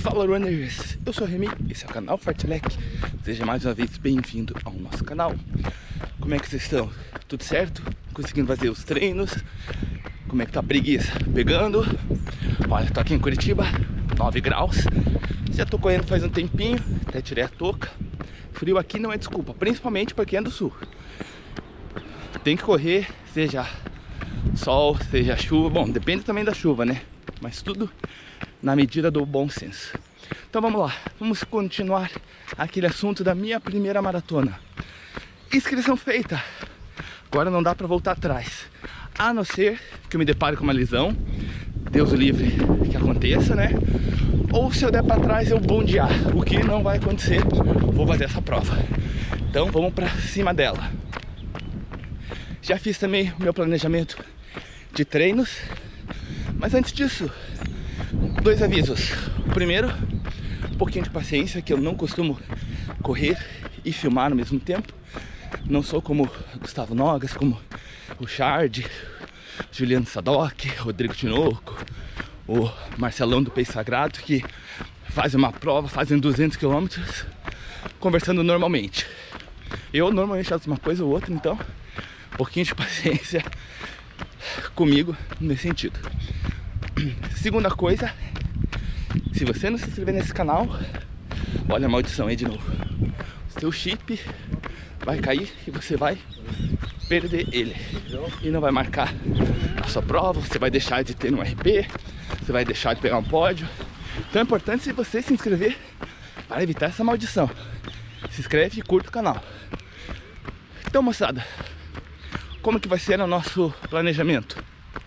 Fala runners, eu sou o Remy, esse é o canal Fartlek. Seja mais uma vez bem-vindo ao nosso canal. Como é que vocês estão? Tudo certo? Conseguindo fazer os treinos? Como é que tá a preguiça? Pegando? Olha, tô aqui em Curitiba, 9 graus. Já tô correndo faz um tempinho, até tirei a touca. Frio aqui não é desculpa, principalmente pra quem é do sul. Tem que correr, seja sol, seja chuva. Bom, depende também da chuva, né? Mas tudo na medida do bom senso. Então vamos lá, vamos continuar aquele assunto da minha primeira maratona. Inscrição feita. Agora não dá pra voltar atrás, a não ser que eu me depare com uma lesão, Deus o livre que aconteça, né? Ou se eu der pra trás eu bondear, o que não vai acontecer. Vou fazer essa prova. Então vamos pra cima dela. Já fiz também o meu planejamento de treinos, mas antes disso, dois avisos. O primeiro, um pouquinho de paciência, que eu não costumo correr e filmar ao mesmo tempo. Não sou como Gustavo Nogas, como o Chard, Juliano Sadoc, Rodrigo Tinoco, o Marcelão do Peito Sagrado, que fazem uma prova, fazem 200 km conversando normalmente. Eu normalmente faço uma coisa ou outra, então um pouquinho de paciência comigo nesse sentido. Segunda coisa, se você não se inscrever nesse canal, olha a maldição aí de novo. O seu chip vai cair e você vai perder ele. E não vai marcar a sua prova, você vai deixar de ter um RP, você vai deixar de pegar um pódio. Então é importante você se inscrever para evitar essa maldição. Se inscreve e curta o canal. Então, moçada, como que vai ser o nosso planejamento?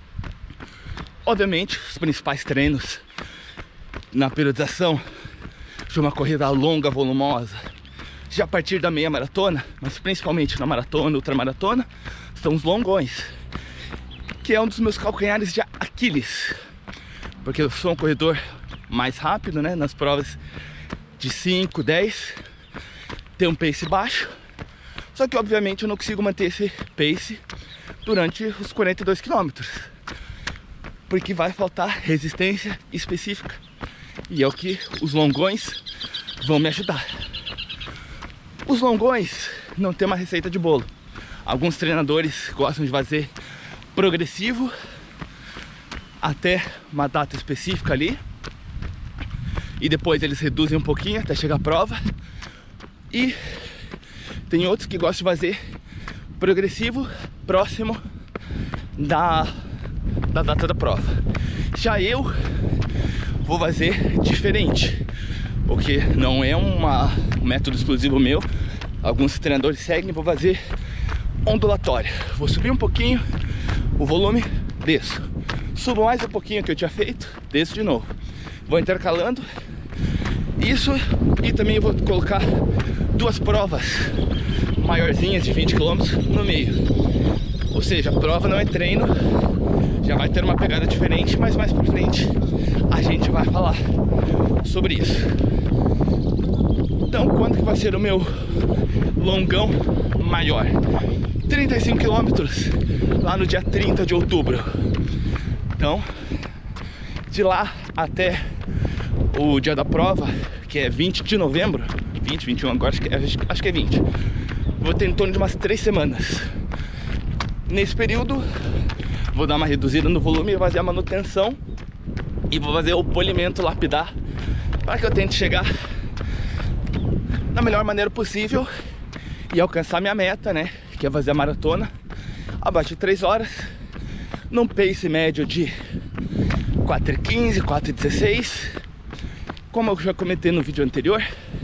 Obviamente, os principais treinos na periodização de uma corrida longa, volumosa, já a partir da meia maratona, mas principalmente na maratona, ultramaratona, são os longões, que é um dos meus calcanhares de Aquiles, porque eu sou um corredor mais rápido, né, nas provas de 5, 10, tem um pace baixo, só que obviamente eu não consigo manter esse pace durante os 42 km, porque vai faltar resistência específica, e é o que os longões vão me ajudar. Os longões não tem uma receita de bolo. Alguns treinadores gostam de fazer progressivo até uma data específica ali, e depois eles reduzem um pouquinho até chegar à prova. E tem outros que gostam de fazer progressivo próximo da data da prova. Já eu vou fazer diferente, porque não é um método exclusivo meu. Alguns treinadores seguem, vou fazer ondulatória. Vou subir um pouquinho o volume, desço. Subo mais um pouquinho que eu tinha feito, desço de novo. Vou intercalando isso, e também vou colocar duas provas maiorzinhas de 20 km no meio. Ou seja, a prova não é treino, já vai ter uma pegada diferente, mas mais pra frente a gente vai falar sobre isso. Então, quando que vai ser o meu longão maior? 35 km lá no dia 30 de outubro. Então, de lá até o dia da prova, que é 20 de novembro, 20, 21, agora acho que é 20, vou ter em torno de umas 3 semanas. Nesse período vou dar uma reduzida no volume, fazer a manutenção e vou fazer o polimento, lapidar, para que eu tente chegar da melhor maneira possível e alcançar minha meta, né, que é fazer a maratona abaixo de 3 horas, num pace médio de 4:15, 4:16. Como eu já comentei no vídeo anterior,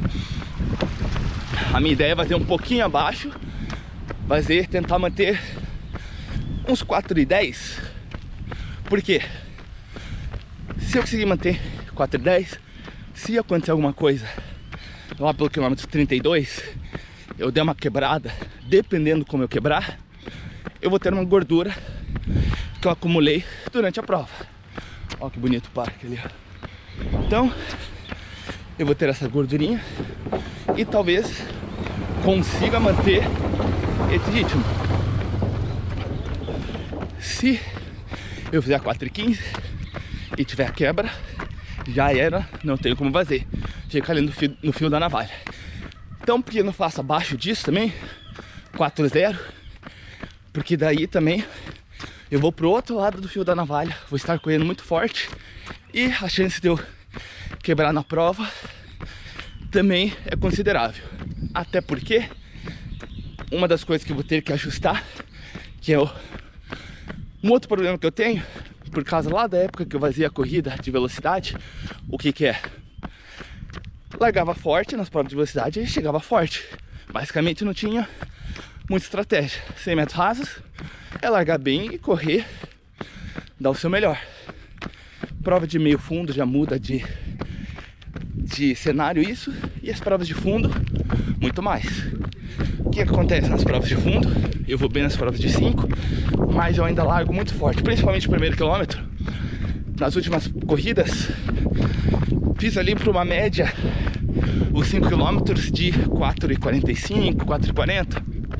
a minha ideia é fazer um pouquinho abaixo, tentar manter uns 4:10. Por quê? Se eu conseguir manter 4:10, se acontecer alguma coisa lá pelo quilômetro 32, eu der uma quebrada, dependendo como eu quebrar, eu vou ter uma gordura que eu acumulei durante a prova. Olha que bonito o parque ali, ó. Então eu vou ter essa gordurinha e talvez consiga manter esse ritmo. Se eu fizer 4:15 e tiver quebra, já era, não tenho como fazer. Fica ali no fio da navalha. Então, por que eu não faço abaixo disso também? 4-0. Porque daí também eu vou pro outro lado do fio da navalha. Vou estar correndo muito forte. E a chance de eu quebrar na prova também é considerável. Até porque uma das coisas que eu vou ter que ajustar, que é um outro problema que eu tenho, por causa lá da época que eu fazia a corrida de velocidade, o que é? Largava forte nas provas de velocidade e chegava forte. Basicamente não tinha muita estratégia. 100 metros rasos é largar bem e correr, dar o seu melhor. Prova de meio fundo já muda de cenário isso, e as provas de fundo muito mais. O que acontece nas provas de fundo? Eu vou bem nas provas de 5, mas eu ainda largo muito forte, principalmente o primeiro quilômetro. Nas últimas corridas fiz ali para uma média os 5 quilômetros de 4,45, 4,40.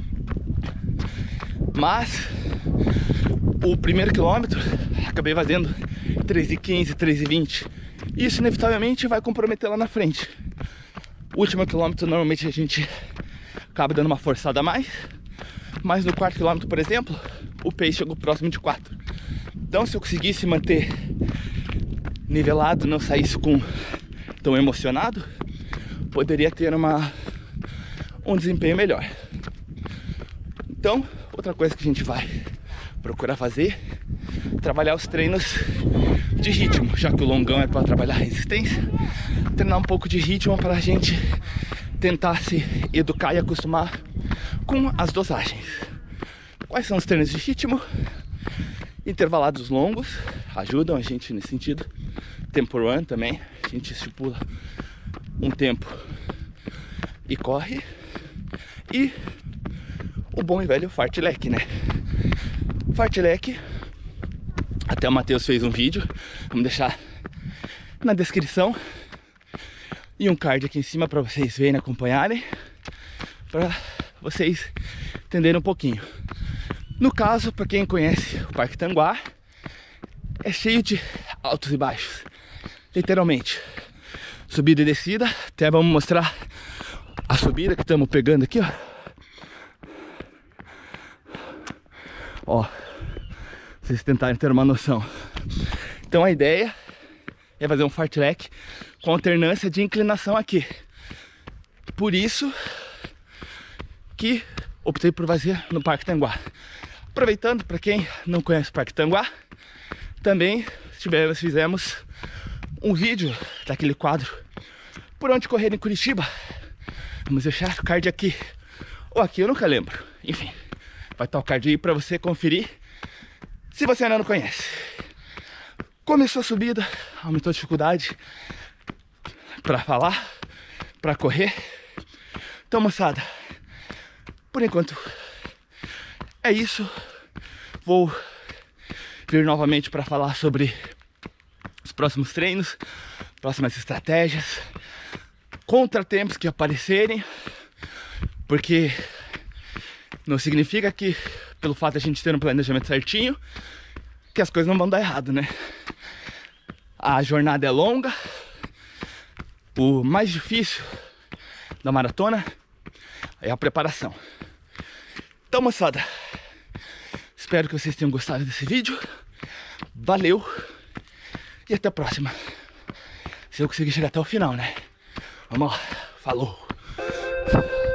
Mas o primeiro quilômetro acabei fazendo 3,15, 3,20. Isso inevitavelmente vai comprometer lá na frente. O último quilômetro normalmente a gente acaba dando uma forçada a mais, mas no quarto quilômetro, por exemplo, o pace chegou próximo de 4. Então, se eu conseguisse manter nivelado, não saísse tão emocionado, poderia ter um desempenho melhor. Então, outra coisa que a gente vai procurar fazer, trabalhar os treinos de ritmo, já que o longão é para trabalhar resistência, treinar um pouco de ritmo para a gente tentar se educar e acostumar com as dosagens. Quais são os treinos de ritmo? Intervalados longos ajudam a gente nesse sentido. Tempo run também, a gente estipula um tempo e corre. E o bom e velho fartlek, né? Fartlek, até o Matheus fez um vídeo, vamos deixar na descrição, e um card aqui em cima para vocês verem e acompanharem, para vocês entenderem um pouquinho. No caso, para quem conhece o Parque Tanguá, é cheio de altos e baixos, literalmente, subida e descida. Até vamos mostrar a subida que estamos pegando aqui, ó. Ó, vocês tentarem ter uma noção. Então a ideia é fazer um fartlek com alternância de inclinação aqui. Por isso que optei por fazer no Parque Tanguá. Aproveitando, para quem não conhece o Parque Tanguá, também fizemos um vídeo daquele quadro Por Onde Correr em Curitiba. Vamos deixar o card aqui, ou aqui, eu nunca lembro. Enfim, vai estar o card aí para você conferir, se você ainda não conhece. Começou a subida, aumentou a dificuldade para falar, para correr. Então, moçada, por enquanto é isso. Vou vir novamente para falar sobre os próximos treinos, próximas estratégias, contratempos que aparecerem, porque não significa que, pelo fato de a gente ter um planejamento certinho, que as coisas não vão dar errado, né? A jornada é longa. O mais difícil da maratona é a preparação. Então, moçada, espero que vocês tenham gostado desse vídeo. Valeu e até a próxima. Se eu conseguir chegar até o final, né? Vamos lá, falou!